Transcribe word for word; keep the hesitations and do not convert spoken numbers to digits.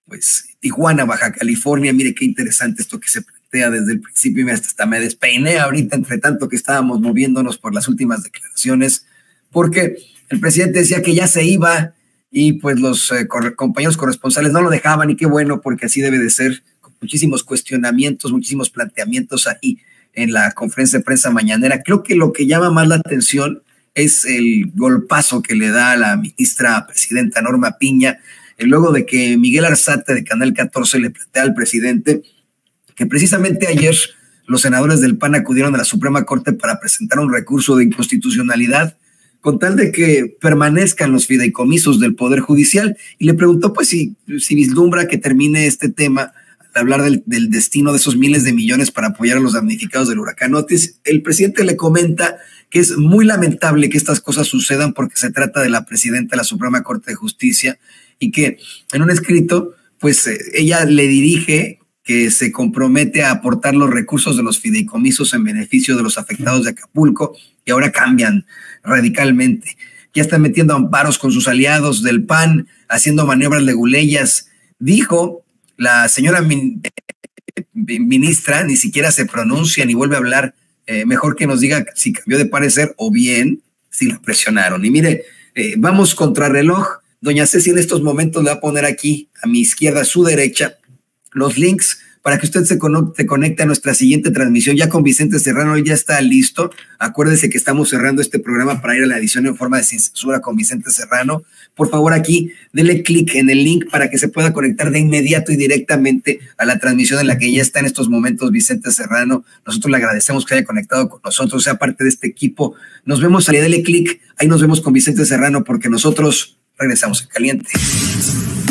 pues Tijuana, Baja California. Mire qué interesante esto que se plantea desde el principio y hasta me despeiné ahorita entre tanto que estábamos moviéndonos por las últimas declaraciones, porque el presidente decía que ya se iba y pues los eh, compañeros corresponsales no lo dejaban, y qué bueno, porque así debe de ser, con muchísimos cuestionamientos, muchísimos planteamientos ahí en la conferencia de prensa mañanera. Creo que lo que llama más la atención es el golpazo que le da a la ministra presidenta Norma Piña, luego de que Miguel Arzate de Canal catorce le plantea al presidente que precisamente ayer los senadores del P A N acudieron a la Suprema Corte para presentar un recurso de inconstitucionalidad con tal de que permanezcan los fideicomisos del Poder Judicial, y le preguntó pues si, si vislumbra que termine este tema al hablar del, del destino de esos miles de millones para apoyar a los damnificados del huracán Otis. El presidente le comenta que es muy lamentable que estas cosas sucedan porque se trata de la presidenta de la Suprema Corte de Justicia, y que en un escrito pues eh, ella le dirige que se compromete a aportar los recursos de los fideicomisos en beneficio de los afectados de Acapulco, y ahora cambian radicalmente. Ya están metiendo amparos con sus aliados del P A N, haciendo maniobras leguleyas. Dijo la señora min ministra, ni siquiera se pronuncia ni vuelve a hablar, eh, mejor que nos diga si cambió de parecer o bien si la presionaron. Y mire, eh, vamos contra reloj. Doña Ceci en estos momentos le va a poner aquí a mi izquierda, a su derecha, los links para que usted se conecte, conecte a nuestra siguiente transmisión ya con Vicente Serrano. Él ya está listo. Acuérdese que estamos cerrando este programa para ir a la edición en forma de Sin Censura con Vicente Serrano. Por favor, aquí dele clic en el link para que se pueda conectar de inmediato y directamente a la transmisión en la que ya está en estos momentos Vicente Serrano. Nosotros le agradecemos que haya conectado con nosotros, sea parte de este equipo. Nos vemos ahí, dele clic. Ahí nos vemos con Vicente Serrano, porque nosotros regresamos en caliente.